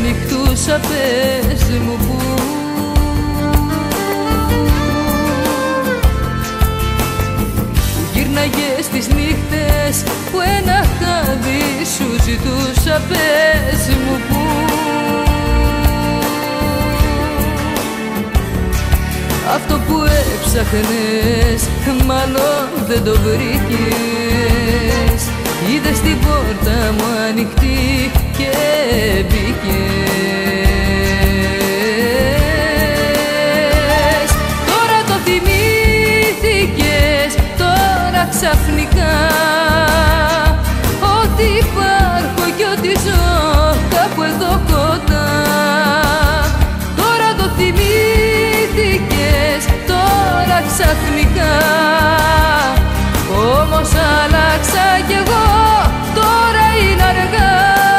νυχτούσα, πες μου πού. Γύρναγες τις νύχτες που ένα χάδι σου ζητούσα, πες μου πού. Αυτό που έψαχνες μάλλον δεν το βρήκες. Είδες την πόρτα μου ανοιχτή και μπήκες. Τώρα το θυμήθηκες, τώρα ξαφνικά, ότι υπάρχω κι ότι ζω κάπου εδώ κοντά. Τώρα το θυμήθηκες, τώρα ξαφνικά, όμως άλλαξα κι εγώ, τώρα είναι αργά.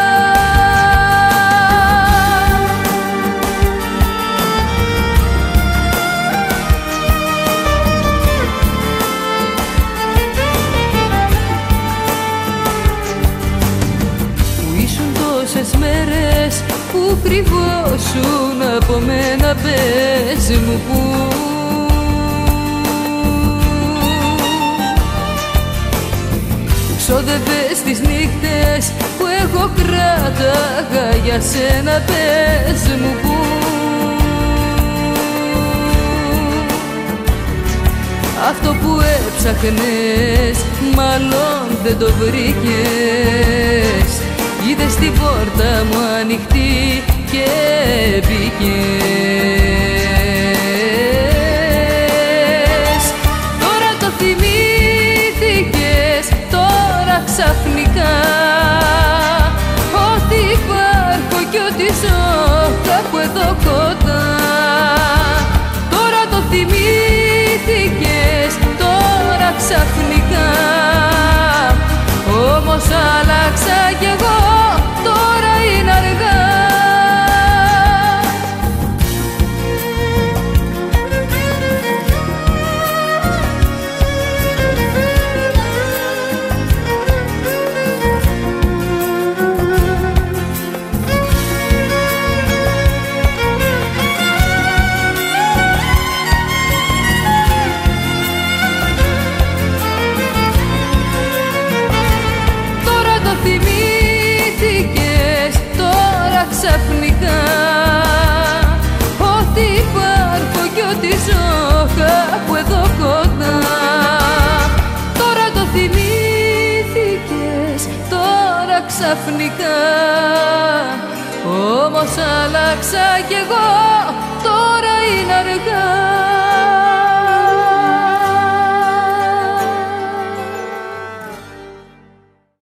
Που ήσουν τόσες μέρες, που κρυβόσουν από μένα, πες μου πού. Ξόδευες τις νύχτες που εγώ κράταγα για σένα, πες μου πού. Αυτό που έψαχνες μάλλον δεν το βρήκες. Είδες την πόρτα μου ανοιχτή και μπήκες. Τώρα το θυμήθηκες, τώρα ξαφνικά, ότι υπάρχω κι ότι ζω κάπου εδώ κοντά. Τώρα το θυμήθηκες, τώρα ξαφνικά, όμως άλλαξα κι εγώ, τώρα είναι αργά. Θυμήθηκες, τώρα ξαφνικά, ότι υπάρχω κι ότι ζω κάπου εδώ κοντά. Τώρα το θυμήθηκες, τώρα ξαφνικά, όμως άλλαξα κι εγώ, τώρα είναι αργά.